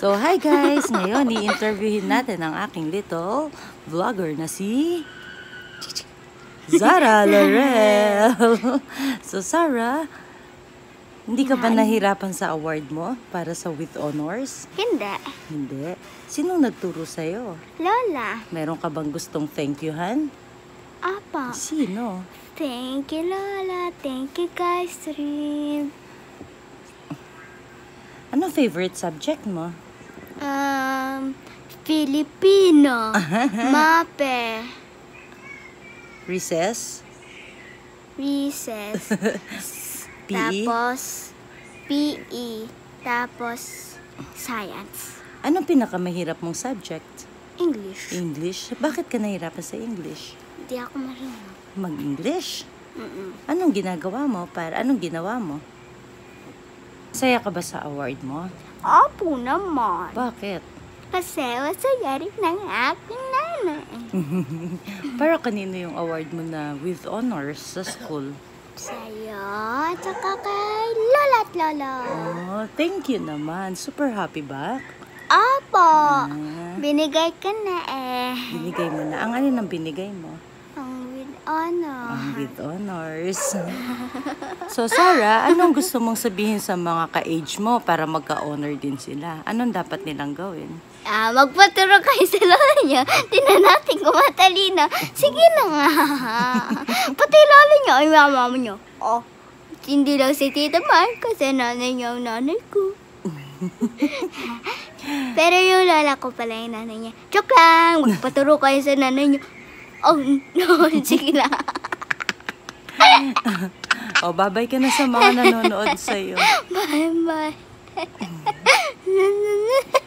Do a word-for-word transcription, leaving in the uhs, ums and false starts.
So, hi guys! Ngayon, i-interviewin natin ang aking little vlogger na si Zahra Laurel. So, Zahra, hindi ka ba nahirapan sa award mo para sa with honors? Hindi. Hindi. Sinong nagturo sa'yo? Lola. Meron ka bang gustong thank you-han? Apa. Sino? Thank you, Lola. Thank you, guys. Rin. Anong favorite subject mo? Um, Filipino. Mape. Recess? Recess. P E? Tapos, P E. Tapos, Science. Anong pinakamahirap mong subject? English. English? Bakit ka nahirapan sa English? Hindi ako marunong. Mag-English? Mm-mm. Anong ginagawa mo? Para anong ginawa mo? Saya ka ba sa award mo? Opo naman. Bakit? Kasi masaya rin ng aking nanay. Para kanino yung award mo na with honors sa school? Sa'yo, tsaka kay Lola at Lolo. Oh, thank you naman. Super happy ba? Opo. Ah, Binigay ka na eh. binigay mo na. Ang ano nang binigay mo? Ang with honor. Ang with honors. So, Zahra, anong gusto mong sabihin sa mga ka-age mo para magka-honor din sila? Anong dapat nilang gawin? Ah, magpaturo kayo sa lola niyo. Tingnan natin kung matalino. Sige na nga. Pati lola niyo ay mama niyo. Oh, hindi lang si Tita Mar kasi nanay niya ang nanay ko. Pero yung lola ko pala yung nanay niya. Joke lang, magpaturo kayo sa nanay niyo. Oh, no, sige na. Oh, babay ka na sa mga nanonood sa'yo. Bye-bye.